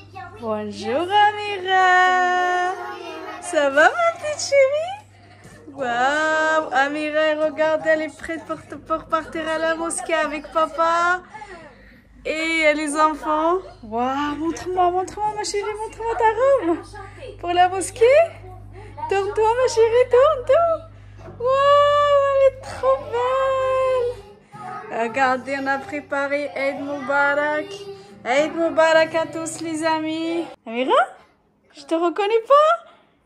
Bonjour Amira. Ça va ma petite chérie? Waouh, Amira, regarde, elle est prête pour partir à la mosquée avec papa. Et les enfants. Waouh, montre-moi ma chérie, montre-moi ta robe. Pour la mosquée. Tourne-toi ma chérie, tourne. Waouh, elle est trop belle. Regardez, on a préparé Eid Mubarak. Eid Mubarak à tous les amis. Amira, je te reconnais pas?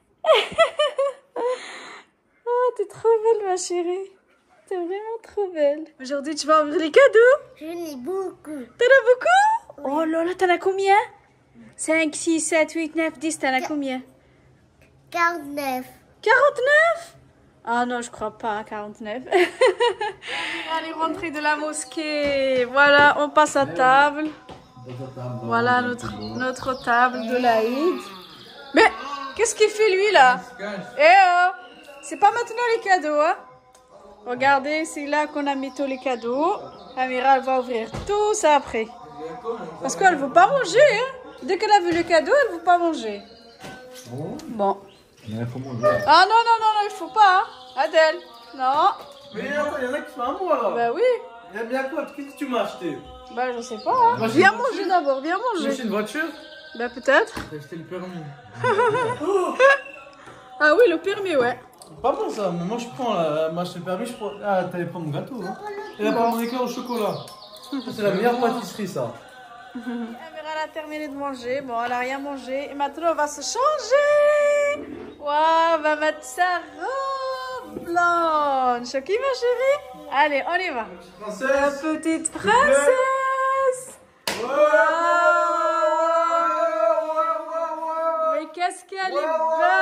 Oh, t'es trop belle ma chérie. T'es vraiment trop belle. Aujourd'hui, tu vas ouvrir les cadeaux? J'en ai beaucoup. T'en as beaucoup? Oh là là, t'en as combien? 5, 6, 7, 8, 9, 10, t'en as combien? 49. 49? Ah non, je crois pas, 49. Allez, rentrer de la mosquée. Voilà, on passe à table. Voilà notre table de l'Aïd. Mais, qu'est-ce qu'il fait lui là? Eh oh! C'est pas maintenant les cadeaux, hein? Regardez, c'est là qu'on a mis tous les cadeaux. Amira, elle va ouvrir tout ça après. Parce qu'elle ne veut pas manger, hein? Dès qu'elle a vu le cadeau, elle ne veut pas manger. Bon. Ah non, il faut pas, hein? Adèle, non. Mais attends, il y en a qui sont à moi là. Bah oui. Il y a bien quoi? Qu'est-ce que tu m'as acheté? Bah je sais pas, hein. Viens manger d'abord, viens Tu m'as manger. acheté une voiture? Bah peut-être. J'ai acheté le permis. Ah oui, le permis, ouais. Pas bon ça, mais moi je prends là, moi acheté le permis, je prends. Ah, t'allais prendre mon gâteau, hein. Et là, prendre mon éclair au chocolat. Ça, c'est la meilleure pâtisserie ça. Amira, elle a terminé de manger. Bon, elle a rien mangé. Et maintenant, on va se changer. Waouh, on va mettre sa robe blanche. Ok, ma chérie? Allez, on y va. Princesse. La petite princesse. Mais qu'est-ce qu'elle est belle.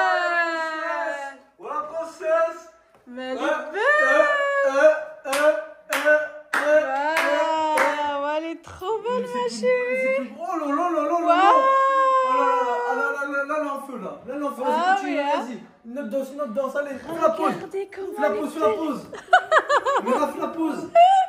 Oh la princesse. Mais elle est belle. Waouh, elle est trop belle, ma chérie. Oh là là là là là. Waouh. Oh là là là là là là en feu là. Là en feu, Ah vas-y, continue, oui, hein. vas-y. Une autre danse, allez, fais la pause. Regardez comment Fais la elle pause, est fais la pause. Mira, fais la pause.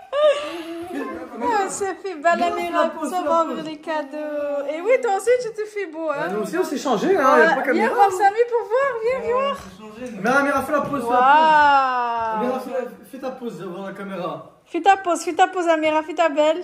Ah, ça fait belle Amira, ça va ouvrir les cadeaux. Et oui, toi aussi, tu te fais beau, hein? Nous aussi, on s'est changé, hein. Il n'y a pas Viens caméra. voir Samy pour voir, viens voir. Mira, fais la pause, fais la Waouh. pause. Mira, fais ta pause devant la caméra. Fais ta pause, Amira, fais ta belle.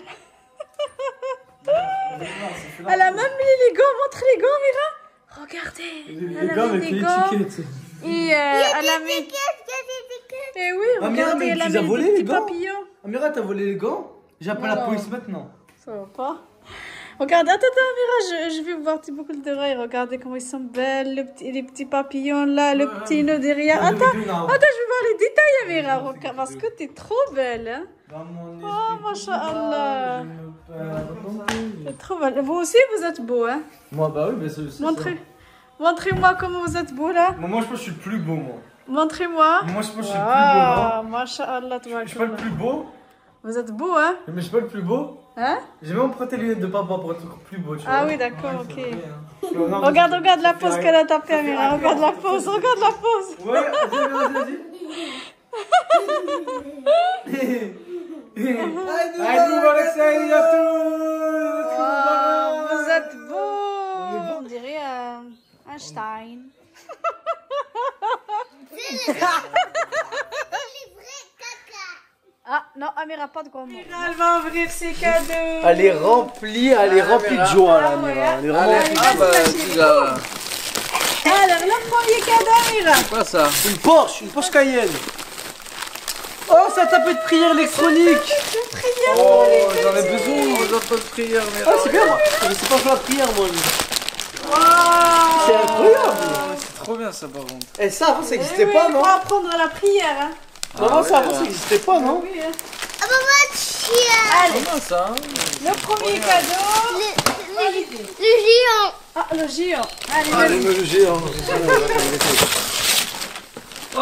Elle a même mis les gants, montre les gants, Amira. Regardez, elle a mis des gants. Et elle a mis... Et oui, regardez, elle a mis des petits papillons. Amira, t'as volé les gants? J'appelle la police maintenant. Ça va pas. Regarde, attends, Amira, je vais voir tes boucles d'oreilles. Regardez comment ils sont belles, les petits papillons là, le petit nœud derrière. Attends, je vais voir les détails, Amira, regarde, parce que t'es trop belle, hein. Oh, masha'Allah. C'est trop belle. Vous aussi, vous êtes beau, hein. Moi, bah oui, mais c'est aussi. Montrez-moi comment vous êtes beau là. Moi, je pense que je suis le plus beau, moi. Montrez-moi. Moi, je pense que je suis le plus beau, là. Masha'Allah, Je suis pas le plus beau. Vous êtes beau, hein. Mais je suis pas le plus beau. Hein? J'ai même emprunté les lunettes de papa pour être encore plus beau, tu vois. Ah oui, d'accord, ok. Non, Regarde la pose qu'elle a tapée, Amira. Regarde la pose. Ouais, vas-y. Aïe, Moubarak Saïd à tous. Vous êtes beau. On dirait Einstein. Ah non, Amira, pas de gros mots. Elle va ouvrir ses cadeaux. Elle est remplie de joie, là, Amira. Elle est vraiment remplie. Alors, le premier cadeau, Amira. Quoi ça? Une Porsche Cayenne. Oh, c'est un tapis de prière électronique. Oh, j'en ai besoin aux autres de prière, mais. Ah, c'est bien, moi. Je sais pas faire la prière, moi. Wow. C'est incroyable. C'est trop bien ça par contre. Et ça, avant, ça n'existait pas, non? On va apprendre la prière, hein. Non, ça, avant, ça n'existait pas, non? Oui, hein. Ah, maman, chien. Allez, Comment ça? le premier cadeau. Le géant. Ah, le géant. Allez, Allez, vas-y. le géant. Oh!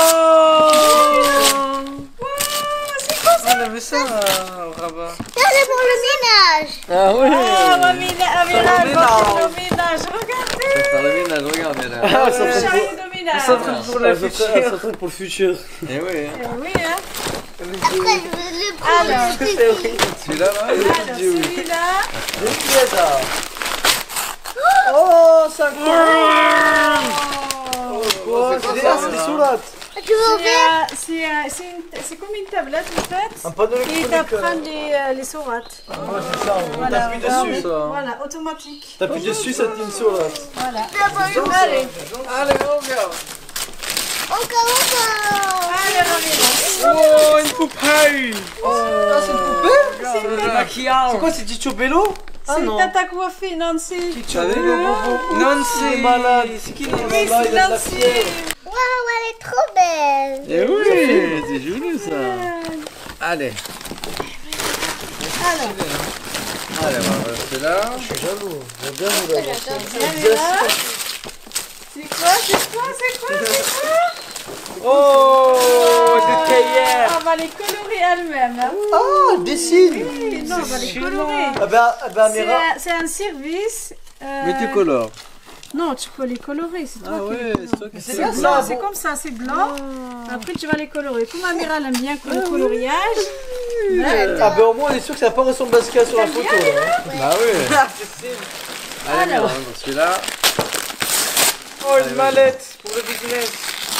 C'est quoi ça? On avait ça au rabat. C'est pour le ménage. Ah oui. Ah, Amira, elle va faire le ménage. Regardez. Dans le ménage, regarde, là. Ah, ça Le fait chariot de ménage. Ça traîne pour le futur. ça traîne pour le futur. Eh oui, hein. Oui, hein. Après, le Alors, Celui-là, là? alors celui-là. C'est des sourates. Tu veux faire? C'est comme une tablette en fait. Un panneau Et électronique. t'apprends les sourates. Ouais, c'est ça. On Voilà, t'appuie dessus. Voilà, automatique. T'appuies dessus, ça te dit une sourate. Voilà. Allez, Allez, on regarde. encore. Allez, Ramiro. Oh, une poupée. Ah, c'est une poupée? C'est Le maquillage. C'est quoi, c'est Chicho Bello? Ah C'est non. Tata coiffée, Nancy. Chicho Bello, bobo. Nancy. Il est malade. C'est qui Oui, Là, il a c'est de la Nancy. fièvre. Waouh, elle est trop belle. Eh oui, c'est joli ça. Allez. Alors, Allez, on va rester là. Je suis jaloux. J'aime bien vous là. Ramiro. C'est quoi Oh, de Kayer. On va les colorer elles-mêmes. Hein. Ah, elle dessine. Oui, non, on va les colorer. Ah bah, Amira. C'est un service. Mais tu colores. Non, tu peux les colorer, c'est toi Ah qui ouais, les c'est toi qui C'est C'est bien blanc, ça, c'est bon. comme ça, c'est blanc. Après, tu vas les colorer. Comme Amira, elle aime bien le coloriage. Ah bah au moins on est sûr que ça va pas ressembler à ce qu'il y a sur la photo. Là. Bah oui. Allez, Alors. on va celui-là. Oh, une mallette pour le business.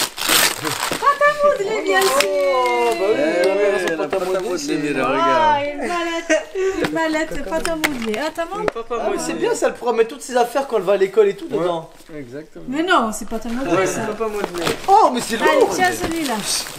Il est bien ici. Oh, bah oui, Eh Amira, ouais, son la pote à pâte à modeler, modeler, c'est- là. Ah, Regarde. une mallette, pâte à modeler. Ah, t'as montré? Ah, mais c'est bien ça, elle pourra mettre toutes ses affaires quand elle va à l'école et tout dedans. Exactement. Mais non, c'est pas ta modeler, ça. pas modeler. Oh, mais c'est Allez, lourd. tiens celui-là.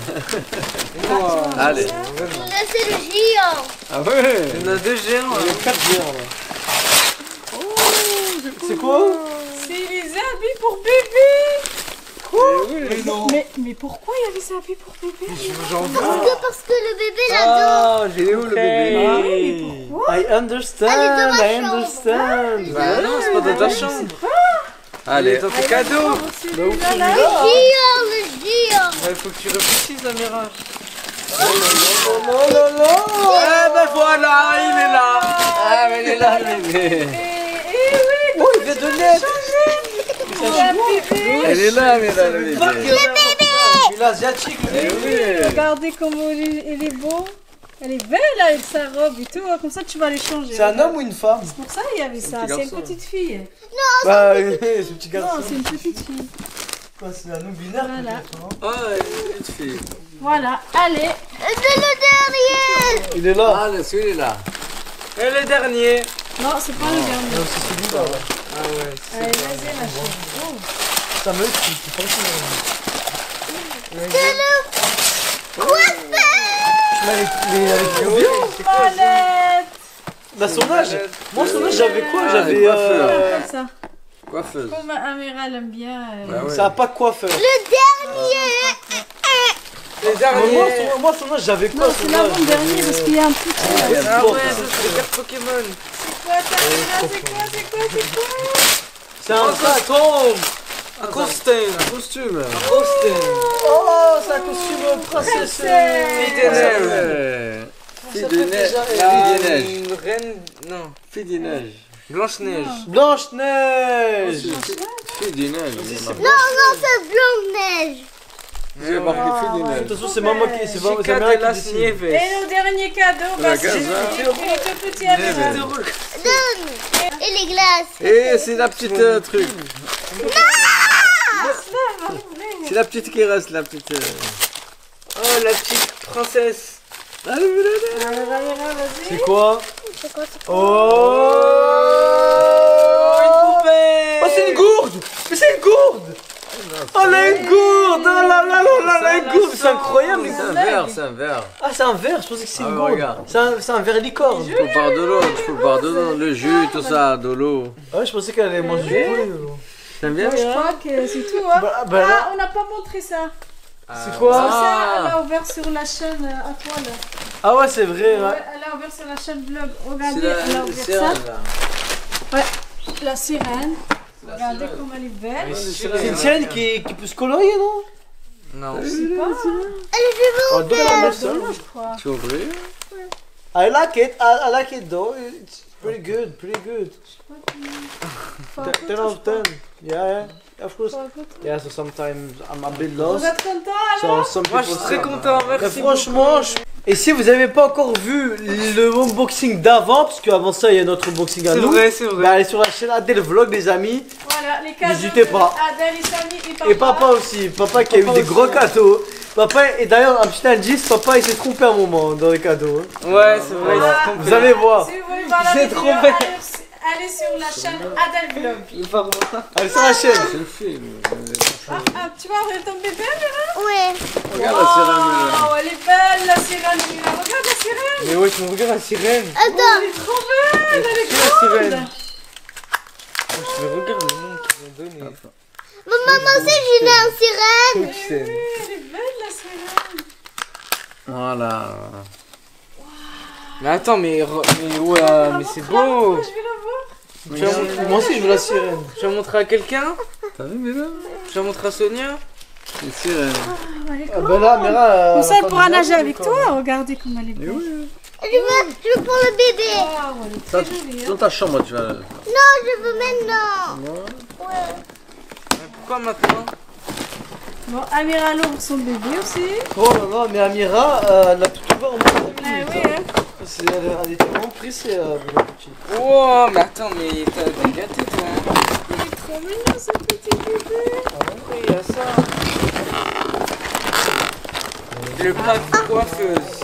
Allez. Là, c'est le géant. Ah ouais. Il y en a deux géants. Il y a 4 géants là. C'est quoi? C'est les habits pour bébé. Mais non. Mais pourquoi il y avait ces habits pour bébé? Parce que le bébé là-dedans. Ah, j'ai où le bébé? Ah oui, mais pourquoi? I understand, Elle est dans ma I chambre. understand. Bah non, c'est pas dans ta chambre. Allez, ton cadeau. Celui-là, là. Le géant. Il faut que tu réfléchisses, Amira. Oh là là. Eh ben voilà, il est là. Ah, mais il est là, le bébé. Et oui, Oh, il vient de naître. il y a un bébé. Elle est là, mais là, le bébé. Il est asiatique le Eh bébé. oui. Regardez comment il est beau. Elle est belle avec sa robe et tout. Comme ça, tu vas les changer. C'est un homme ou une femme? C'est pour ça qu'il y avait ça. petit C'est une garçon. petite fille. Bah, c'est un petit Non, garçon. c'est une petite fille. Quoi, c'est un non-binaire Voilà. peut-être, non? Oh, une petite fille. Voilà, allez. C'est le dernier. Il est là. Ah, celui-là. Et le dernier. Non, c'est pas le dernier. Non, c'est celui-là. Ouais. Ah ouais. Allez, vas-y, ma chérie. Ça me c'est pas ça. Mallette. Bah, son âge. Moi, son âge, j'avais quoi? Ah, J'avais. les coiffeurs. Comme ça. Coiffeuse. Comme Amira elle aime bien. Bah ouais. Ça a pas de coiffeur. Le dernier. Les Moi, son âge, j'avais quoi? Non, c'est son âge l'avant-dernier parce qu'il y a un petit. Ah ouais, ça c'est les cartes Pokémon. C'est quoi ta c'est quoi C'est un sac. Un costume. Un costume. Oh, c'est un costume princesse. Fille des neiges. Fille de neige. Fille des neiges. Une reine. Non. Fille des neiges. Blanche-Neige. Blanche-Neige. Fille des neiges. Non, c'est Blanc-Neige. J'ai marqué fille des De neiges. toute façon, c'est maman qui. C'est Chica Amira de las qui décide. Nieves. Et le dernier cadeau, bah, c'est Gaza. il est tout petit Amira. Donne. Et les glaces. Et c'est la petite truc. C'est la petite qui reste, la petite. Oh, la petite princesse. Allez, Amira, vas-y. C'est quoi? C'est quoi ça? Oh, Une poupée. Oh, c'est une gourde. Mais c'est une gourde. Oh, elle a une gourde. Oh là là là là, elle a une gourde. C'est incroyable. C'est un verre, c'est un verre. Ah, c'est un verre. Je pensais que c'est Ah, une gourde. regarde. C'est un verre licorne. Tu peux boire de l'eau, tu peux boire de l'eau, le jus, tout ça, de l'eau. Ouais, je pensais qu'elle allait manger du poulet. T'aimes bien? Je crois que c'est tout. Hein. Bah, là, Ah, on n'a pas montré ça. c'est quoi? Ça, elle a ouvert sur la chaîne à toi là. Ah ouais, c'est vrai. Ouais, Ouais. elle a ouvert sur la chaîne vlog. C'est Regardez, elle a la ouvert sirène, ça. là. La sirène. Regardez comme elle est belle. C'est une sienne qui peut se colorier, non? Non. Je sais pas. Oh, donne-la seule. Non, je crois. Tu ouvres? I like it. I like it though. It's pretty good. Pretty good. Faut un 10 peu, out of 10. Yeah, of course. faut un peu. Yeah, so sometimes I'm a bit Vous lost. êtes content alors? So some Moi, je people suis très say- content. Mais Merci. franchement, Et si vous n'avez pas encore vu le unboxing d'avant, parce qu'avant ça, il y a notre unboxing à C'est nous. vrai, c'est vrai. Bah, allez sur la chaîne Adèle Vlog, les amis. Voilà, les cadeaux. N'hésitez pas. Adèle, Samy et papa. Et papa aussi. Papa qui a eu Papa des aussi, gros hein. cadeaux. Papa, et d'ailleurs, un petit indice, papa il s'est trompé un moment dans les cadeaux. Hein. Ouais, c'est vrai. Voilà. il s'est trompé. Vous allez voir. Si vous voulez voir la C'est vidéo, trop bête. allez sur la chaîne Adèle Vlog. Il part voir. Allez sur la chaîne. C'est le film. Tu vas ouvrir ton bébé, Amira? Ouais. Regarde la sirène. Oh, elle est belle, la sirène. Amira. Regarde la sirène. Mais ouais, tu me regardes la sirène. Oh, elle Attends. est trop belle, elle est la grande. sirène. Je me regarde le nom qu'ils ont donné. Maman aussi, j'ai né en sirène. Oui, elle est belle, la sirène. Voilà. Mais attends, mais ouais, mais c'est beau. Je vais la voir. Tu vas montrer- Moi aussi je veux la sirène. Tu vas montrer à quelqu'un? T'as vu, mais là Tu vas montrer à Sonia? Les sirènes. Ah bah là, Mira. Comme ça, elle pourra nager avec toi. Regardez comme elle est Mais belle. oui. Je veux pour le bébé. Oh, elle est Ça, très jolie. dans ta chambre, tu vas. Non, je veux maintenant. Ouais. Mais pourquoi maintenant? Bon, Amira l'ouvre son bébé aussi. Oh là là, mais Amira, elle a tout ouvert en moins de Ah 5 oui, minutes. hein. Elle était vraiment pressée, la petite. Oh, mais attends, mais t'as des gâtés toi. Hein. Il est trop mignon ce petit bébé. Oui, il y a ça. Le pack coiffeuse.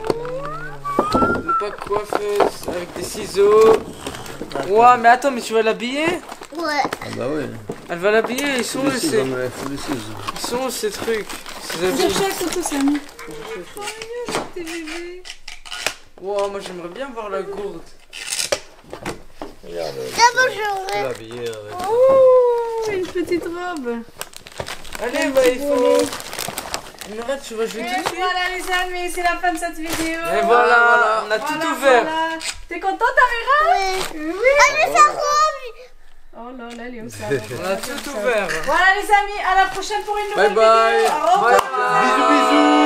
Le pack coiffeuse avec des ciseaux. Ouah, mais attends, mais tu vas l'habiller? Ouais. Ah bah oui. Elle va l'habiller, ils sont où ces... Faut les ciseaux. Ils sont où ces trucs? Ces Je habits? cherche surtout Samy. Oh, mignon ce petit bébé. Ouah, moi j'aimerais bien voir la gourde. D'abord, j'aurai. L'habiller avec. Oh, une petite robe. Allez, bah il faut... Mira, tu vas jouer Et tout de suite? voilà les amis, c'est la fin de cette vidéo. Et voilà, on a tout ouvert. Voilà. T'es contente Amira? Ouais. Oui. Allez, ça robe. Oh là là, elle est où ça? On a tout ouvert. Voilà les amis, à la prochaine pour une Bye nouvelle bye. vidéo. Au revoir. Bisous, bisous.